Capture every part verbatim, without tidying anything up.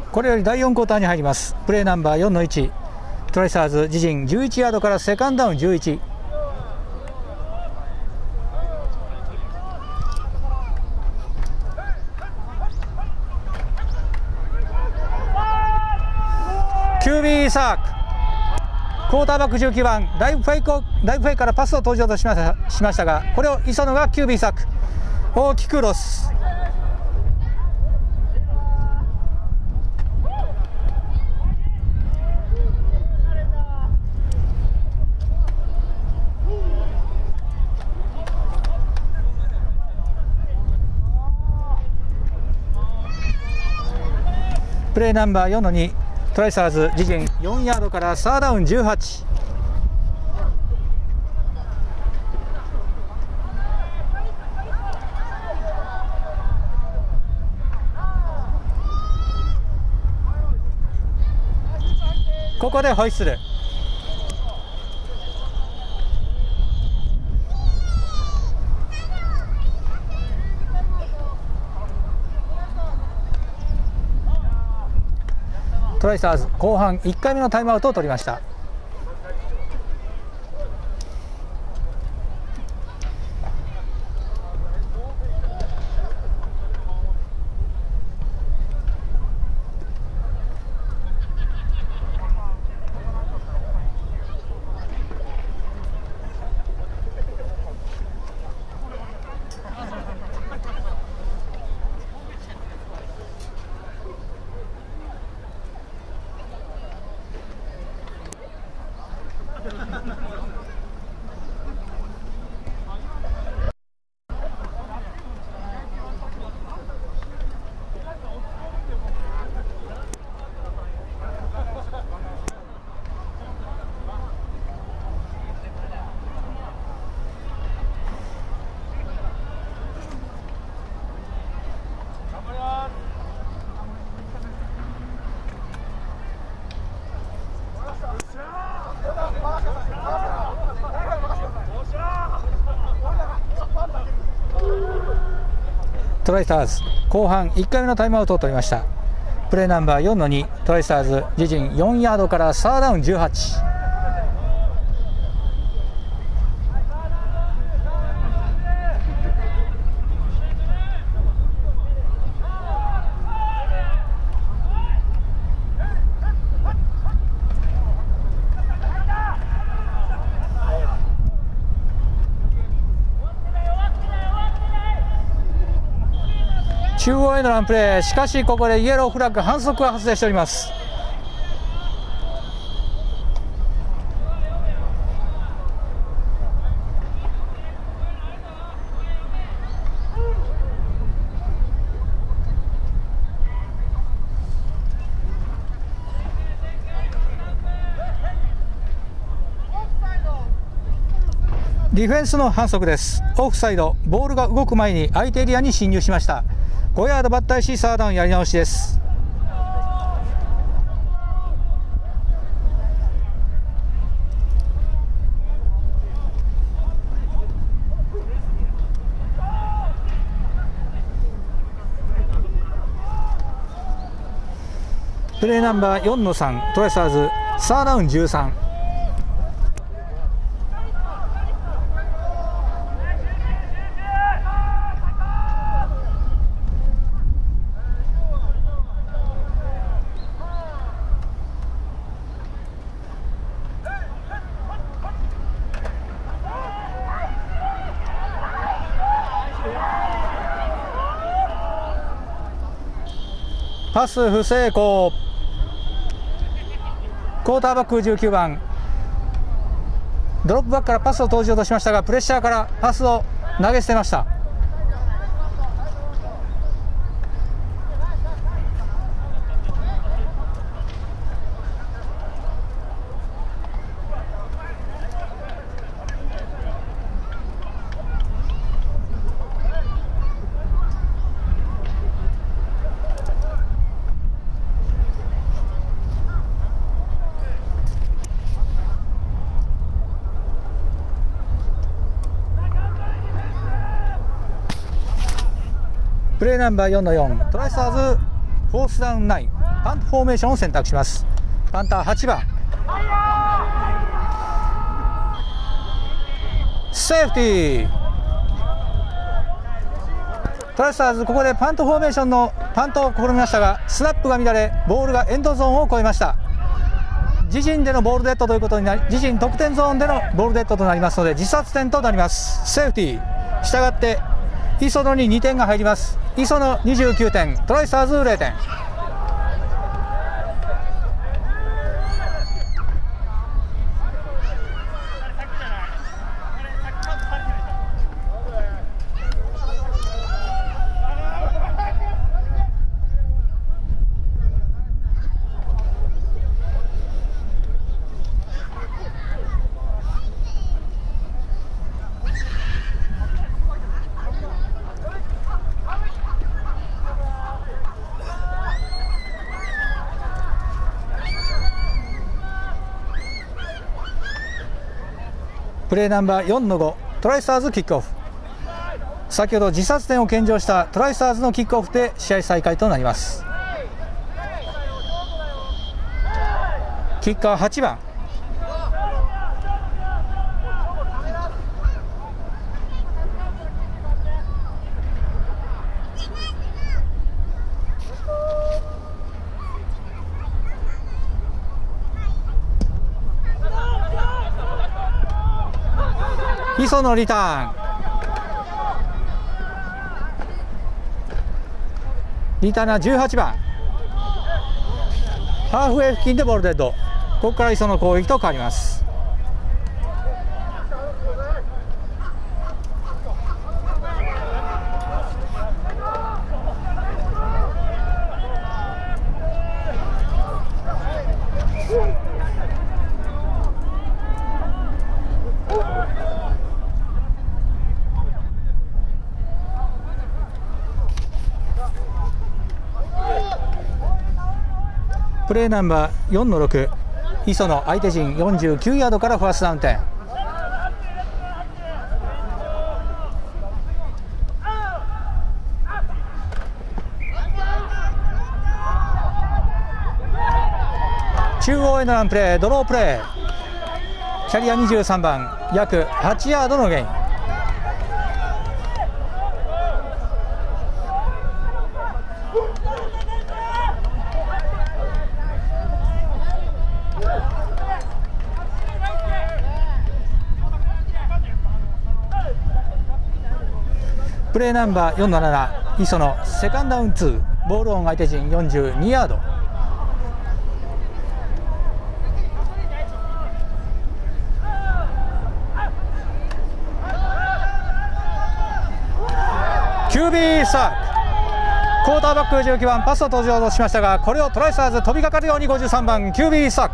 これよりだいよんクォーターに入ります。プレーナンバー よんのいち、 トライスターズ自陣じゅういちヤードからセカンドダウンじゅういち。キュービー サーク、クォーターバックじゅうきゅうばん、ライブフェイクをライブフェイクからパスを登場としましたしましたが、これを磯野が キュービー サーク、大きくロス。プレーナンバー よんのに、トライスターズ自陣よんヤードからサードダウンじゅうはち。ここでホイッスル。トライスターズ後半いっかいめのタイムアウトを取りました。トライスターズ後半いっかいめのタイムアウトを取りました。プレーナンバー よんのに、トライスターズ自陣よんヤードからサードダウンじゅうはち。中央へのランプレー、しかしここでイエローフラッグ、反則が発生しております。ディフェンスの反則です。オフサイド、ボールが動く前に相手エリアに侵入しました。ごヤード抜体しサードダウンやり直しです。プレーナンバー よんのさん、トライスターズサードダウンじゅうさん。パス不成功。クォーターバックじゅうきゅうばん、ドロップバックからパスを投じようとしましたが、プレッシャーからパスを投げ捨てました。プレーナンバー よんのよん、トライスターズフォースダウンナイン。 パントフォーメーションを選択します。パンターはちばんセーフティー。トライスターズここでパントフォーメーションのパントを試みましたがスナップが乱れボールがエンドゾーンを越えました。自陣でのボールデッドということになり自陣得点ゾーンでのボールデッドとなりますので自殺点となります。セーフティー。したがって磯野ににてんが入ります。磯野にじゅうきゅうてんトライスターズゼロてん。プレーナンバーよんのごトライスターズキックオフ。先ほど自殺点を献上したトライスターズのキックオフで試合再開となります。キッカーはちばん磯野リターン。リターナーじゅうはちばんハーフウェイ付近でボールデッド。ここから磯野攻撃と変わります。プレーナンバーよんのろく磯野相手陣よんじゅうきゅうヤードからファーストダウン点。中央へのランプレードロープレーキャリアにじゅうさんばん約はちヤードのゲイン。プレーナンバーよんのなな磯野セカンドダウンにボールオン相手陣よんじゅうにヤード。キュービー サーククォーターバックじゅうきゅうばんパスを登場しましたがこれをトライスターズ飛びかかるようにごじゅうさんばんキュービー サーク。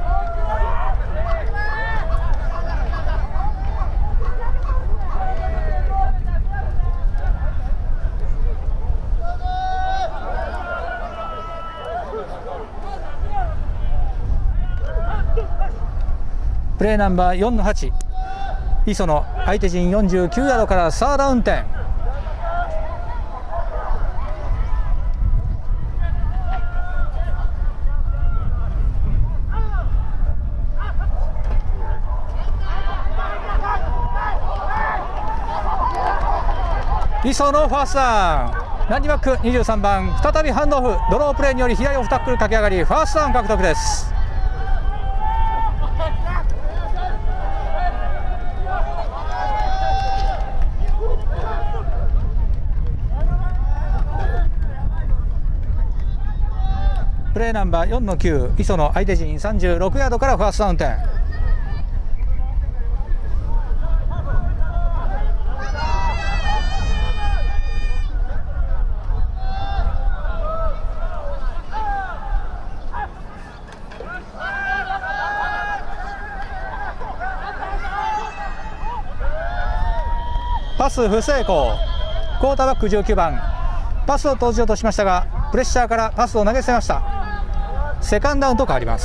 プレーナンバーよんのはち磯野相手陣よんじゅうきゅうヤードからサードダウン点。磯野ファーストダウン。ランニバックにじゅうさんばん再びハンドオフドロープレーにより左オフタックル駆け上がりファーストダウン獲得です。プレーナンバーよんのきゅう磯野相手陣さんじゅうろくヤードからファーストダウン点。パス不成功。クォーターバックじゅうきゅうばんパスを投じようとしましたがプレッシャーからパスを投げ捨てました。セカンドダウンと変わります。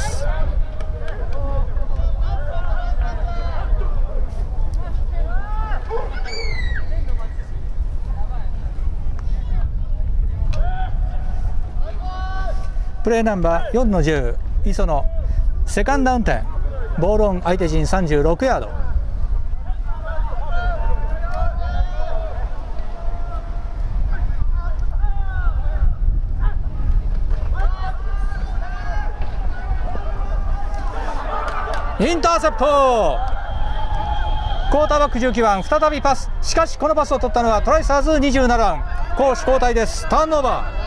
プレーナンバーよんのじゅう磯野セカンドダウン点、ボールオン相手陣さんじゅうろくヤード。インターセプト。クォーターバックじゅうきゅうばん再びパス、しかしこのパスを取ったのはトライサーズにじゅうななばん、攻守交代です。ターンオーバー。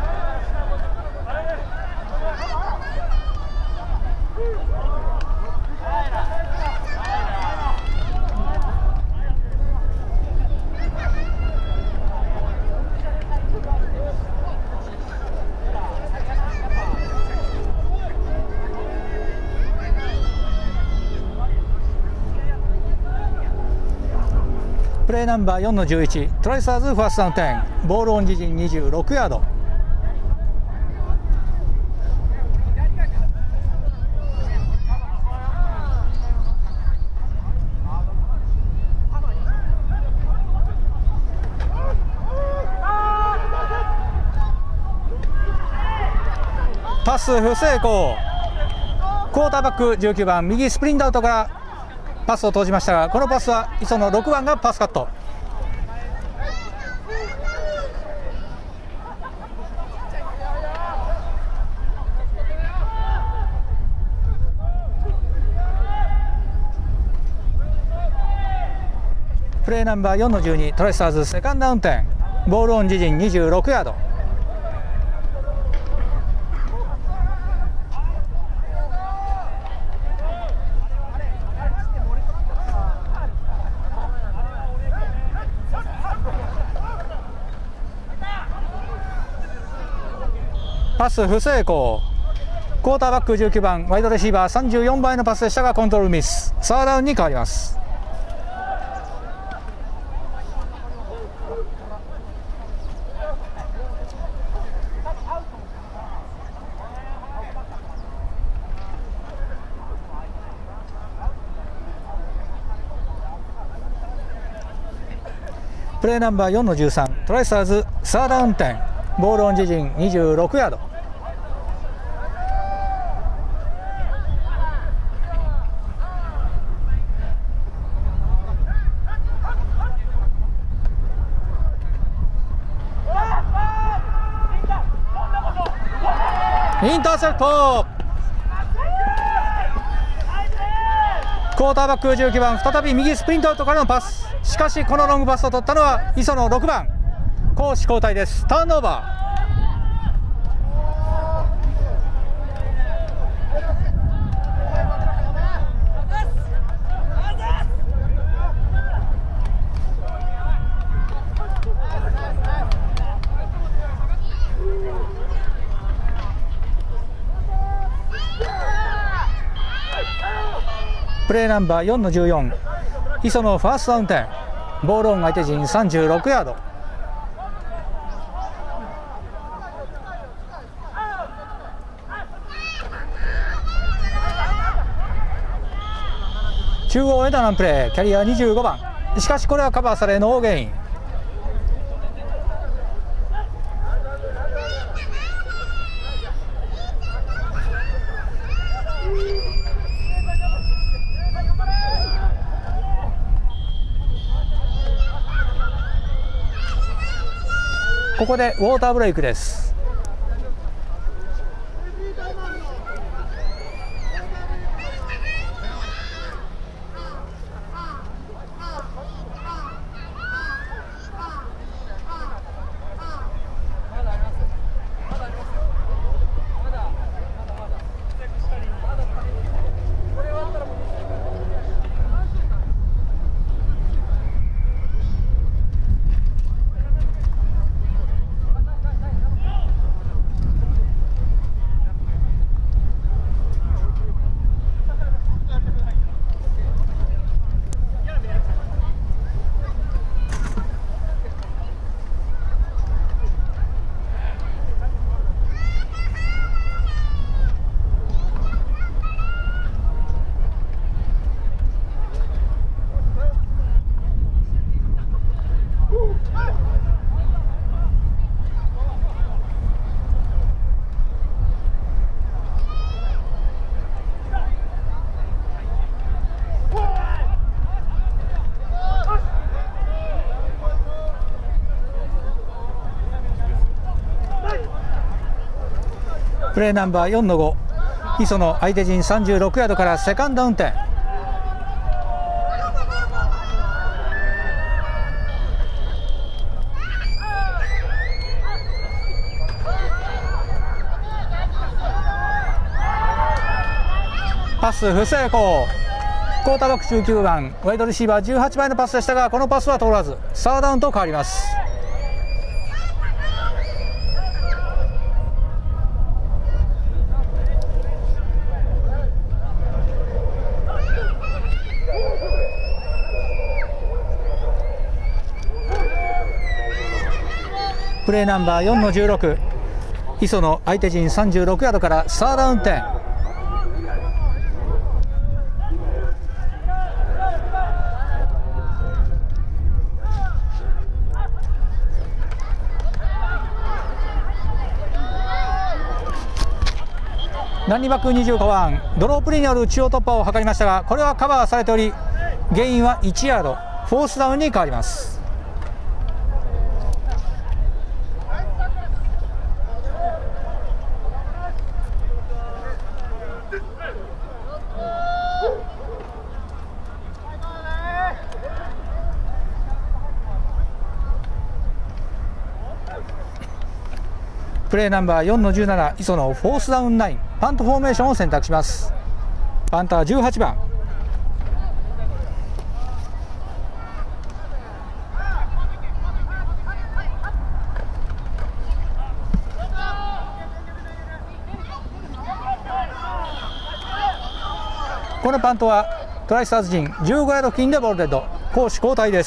プレーナンバーよんのじゅういちトライサーズファーストダウン点、ボールオン自陣にじゅうろくヤード。パス不成功。クォーターバックじゅうきゅうばん右スプリントアウトからパスを投じましたが、このパスは磯野ろくばんがパスカット。プレーナンバーよんのじゅうにトライスターズセカンドダウン点、ボールオン自陣にじゅうろくヤード。パス不成功。クォーターバックじゅうきゅうばんワイドレシーバーさんじゅうよんばんへのパスでしたがコントロールミス。サードダウンに変わります。プレーナンバーよんのじゅうさんトライスターズサードダウン点、ボールオン自陣にじゅうろくヤード。インターセプト。クォーターバックじゅうきゅうばん再び右スプリントアウトからのパス、しかしこのロングパスを取ったのは磯野ろくばん、攻守交代です。ターンオーバー。プレーナンバーよんのじゅうよん磯野ファーストダウン点、ボールオン相手陣さんじゅうろくヤード。中央へのランプレー、キャリアにじゅうごばん、しかしこれはカバーされノーゲイン。ここでウォーターブレイクです。 プレーナンバーよんのご、磯野相手陣さんじゅうろくヤードからセカンド運転。パス不成功。クォーターバックじゅうきゅうばん、ワイドレシーバーじゅうはちばんのパスでしたが、このパスは通らずサードダウンと変わります。プレーナンバーよんのじゅうろく、磯野相手陣さんじゅうろくヤードからサード運転。ランニバックにじゅうごばん、ドロープリーによる中央突破を図りましたが、これはカバーされており、ゲインはいちヤード、フォースダウンに変わります。プレーナンバーよんのじゅうなな、磯野フォースダウンナイン、パントフォーメーションを選択します。パンターじゅうはちばん。このパントはトライスターズ陣じゅうごヤード付近でボールデッド、攻守交代です。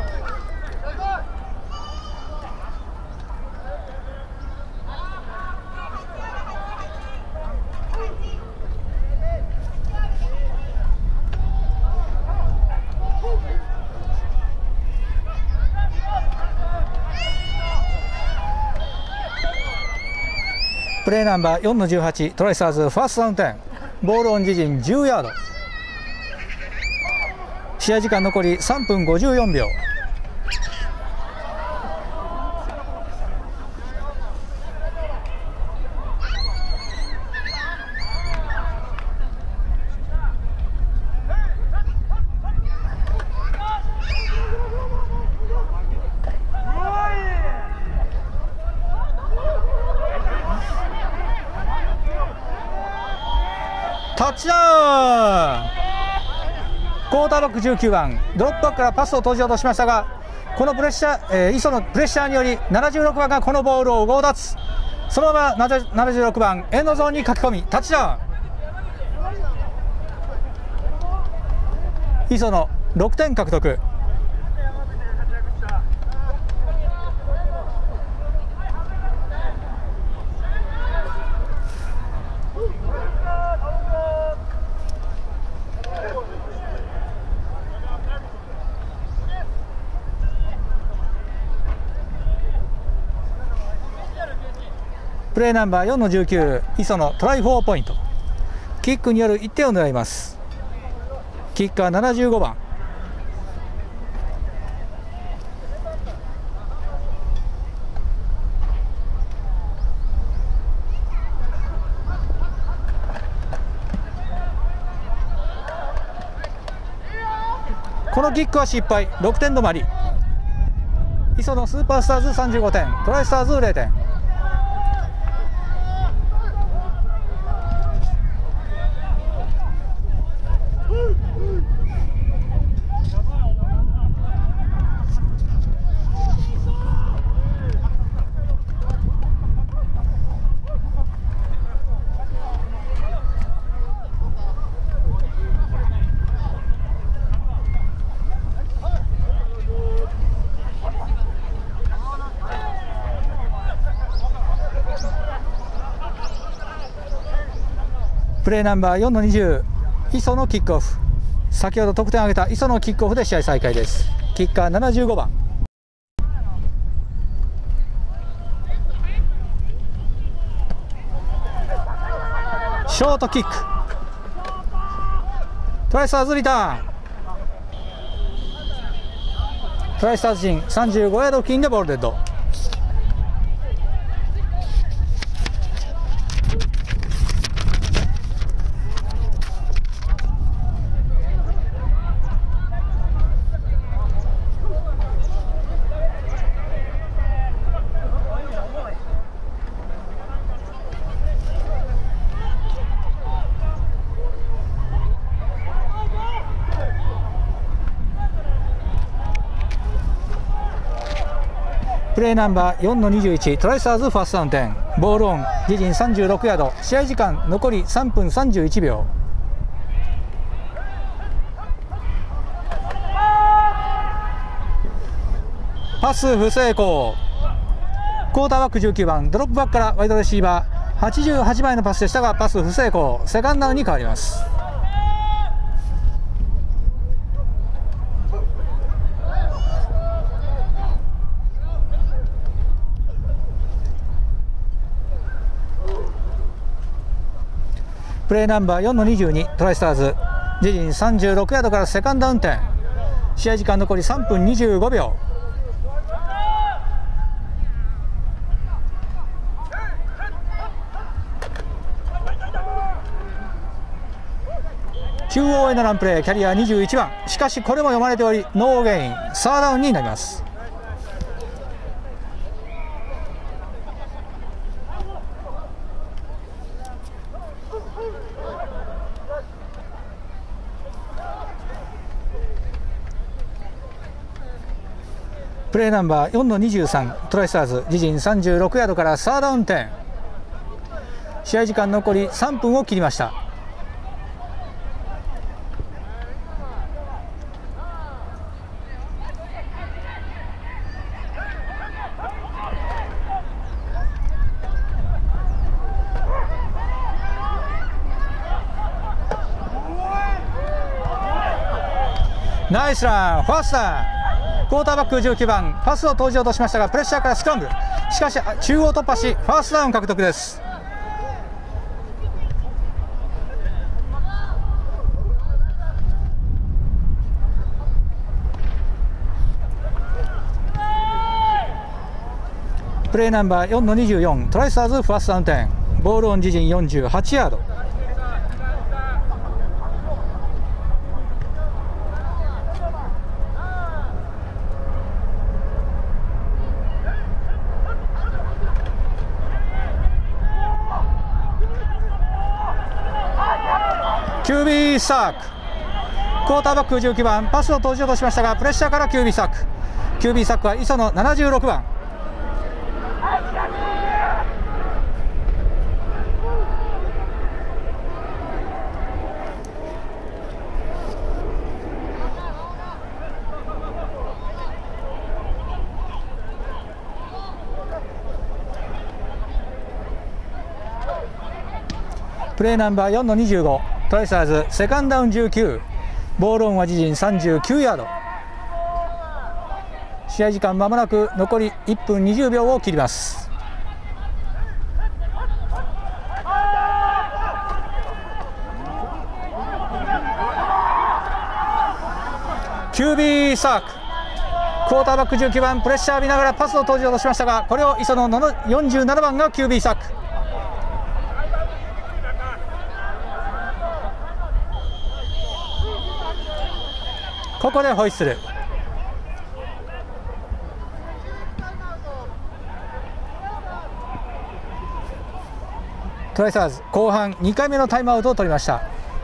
プレーナンバーよんのじゅうはち、トライスターズファーストダウン点、ボールオン自陣じゅうヤード。試合時間残りさんぷんごじゅうよんびょう。タッチダウン。クォーターバックじゅうきゅうばん、ドロップバックからパスを投じようとしましたが、このプレッシャー、えー、磯のプレッシャーによりななじゅうろくばんがこのボールを強奪。そのままななじゅうろくばんエンドゾーンに書き込みタッチダウン。磯のろくてん獲得。プレーナンバーよんのじゅうきゅう、磯野トライフォーポイント。キックによるいってんを狙います。キッカーななじゅうごばん。このキックは失敗、ろくてん止まり。磯野スーパースターズさんじゅうごてん、トライスターズゼロてん。プレーナンバーよんのにじゅう、磯のキックオフ。先ほど得点を挙げた磯のキックオフで試合再開です。キッカーななじゅうごばん。ショートキック。トライスターズリターン。トライスターズ陣さんじゅうごヤード付近でボールデッド。 プレーナンバーよんのにじゅういちトライスターズファーストダウン点、ボールオン、自陣さんじゅうろくヤード、試合時間残りさんぷんさんじゅういちびょう。パス不成功。クォーターバックじゅうきゅうばん、ドロップバックからワイドレシーバーはちじゅうはちまいのパスでしたがパス不成功、セカンドダウンに変わります。プレーナンバーよんのにじゅうにトライスターズ、自陣さんじゅうろくヤードからセカンドダウン点、試合時間残りさんぷんにじゅうごびょう。中央へのランプレー、キャリアにじゅういちばん、しかしこれも読まれておりノーゲイン、サードダウンになります。プレーナンバーよんのにじゅうさんトライスターズ、自陣さんじゅうろくヤードからサードダウン点、試合時間残りさんぷんを切りました。ナイスラン、ファーストダウン。クォーターバックじゅうきゅうばん、パスを投じようとしましたがプレッシャーからスクランブル、しかし中央突破しファーストダウン獲得です。プレーナンバーよんのにじゅうよんトライスターズファーストダウン点、ボールオン自陣よんじゅうはちヤード。キュービー サーク、クォーターバックじゅうきゅうばん、パスを投じようとしましたがプレッシャーから キュービー サーク、 キュービー サークは磯野ななじゅうろくばん。プレーナンバーよんのにじゅうごトライスターズ、セカンドダウンじゅうきゅう、ボールオンは自陣さんじゅうきゅうヤード、試合時間まもなく残りいっぷんにじゅうびょうを切ります。キュービー サーク、クォーターバックじゅうきゅうばん、プレッシャー浴びながらパスを投じようとしましたがこれを磯野のよんじゅうななばんが キュービー サーク。ここでホイッスル。トライスターズ後半にかいめのタイムアウトを取りました。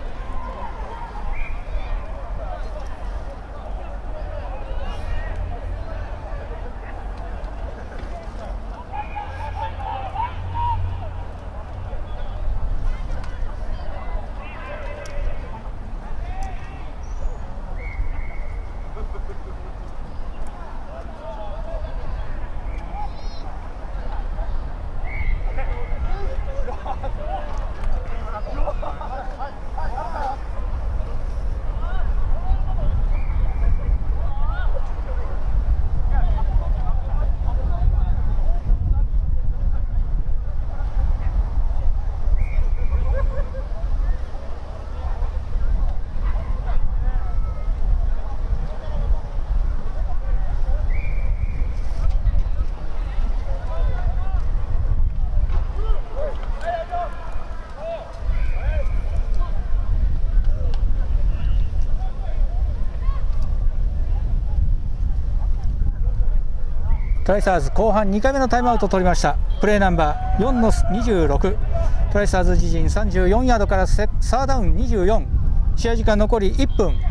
トライスターズ後半にかいめのタイムアウトを取りました。プレーナンバーよんのにじゅうろくトライスターズ自陣さんじゅうよんヤードからサードダウンにじゅうよん、試合時間残りいっぷん。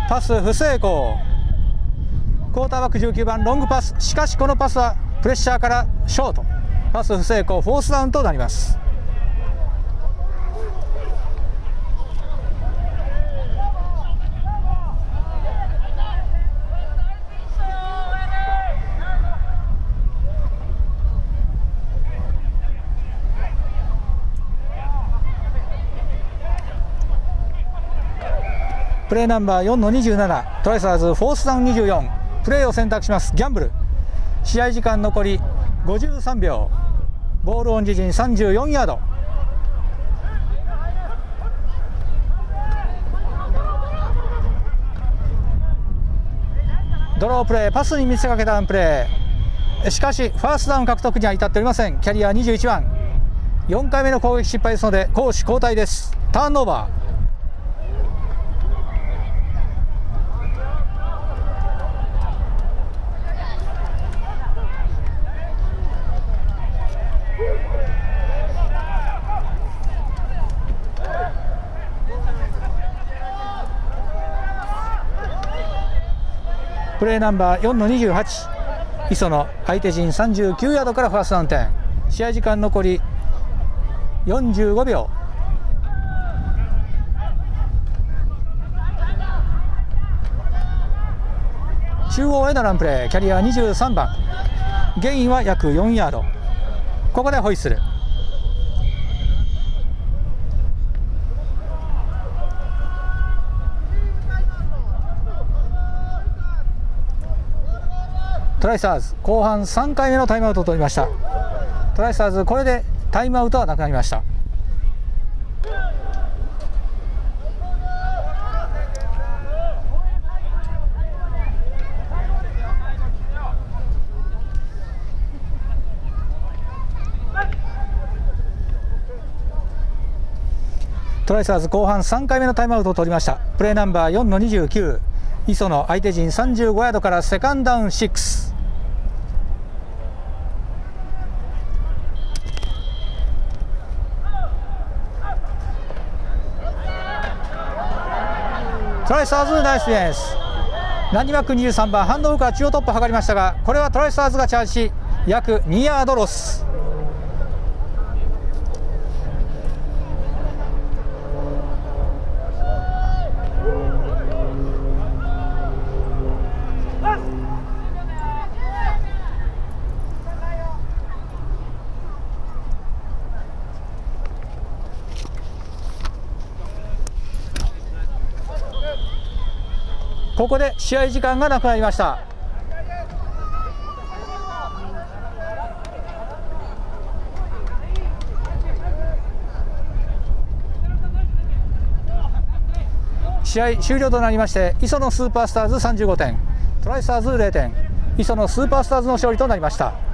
パス不成功。クォーターバックじゅうきゅうばんロングパス、しかしこのパスはプレッシャーからショート、パス不成功、フォースダウンとなります。プレーナンバーよんのにじゅうなな、トライサーズフォースダウンにじゅうよん、プレーを選択します。ギャンブル、試合時間残りごじゅうさんびょう、ボールオン自陣さんじゅうよんヤード。ドロープレー、パスに見せかけたワンプレー、しかしファーストダウン獲得には至っておりません。キャリアにじゅういちばん、よんかいめの攻撃失敗ですので攻守交代です。ターンオーバー。プレーナンバーよんのにじゅうはち、磯野、相手陣さんじゅうきゅうヤードからファーストダウン点、試合時間残りよんじゅうごびょう。中央へのランプレー、キャリアにじゅうさんばん、ゲインは約よんヤード。ここでホイッスル。トライスターズ後半さんかいめのタイムアウトを取りました。トライスターズこれでタイムアウトはなくなりました。トライスターズ後半さんかいめのタイムアウトを取りました。プレーナンバーよんのにじゅうきゅう、磯野、相手陣さんじゅうごヤードからセカンドダウンろく。トライスターズナイスディフェンス。ランニバックにじゅうさんばんハンドオフから中央突破を図りましたが、これはトライスターズがチャージし約にヤードロス。ここで試合時間がなくなりました。試合終了となりまして、磯野スーパースターズさんじゅうごてん、トライスターズゼロてん、磯野スーパースターズの勝利となりました。